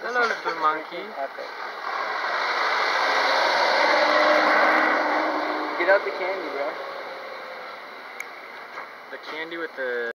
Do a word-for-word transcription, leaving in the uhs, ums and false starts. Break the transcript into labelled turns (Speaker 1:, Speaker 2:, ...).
Speaker 1: Hello, little monkey.
Speaker 2: Epic. Get out the candy, bro.
Speaker 1: The candy with the